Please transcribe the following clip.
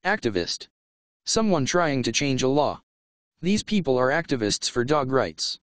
Activist. Someone trying to change a law. These people are activists for dog rights.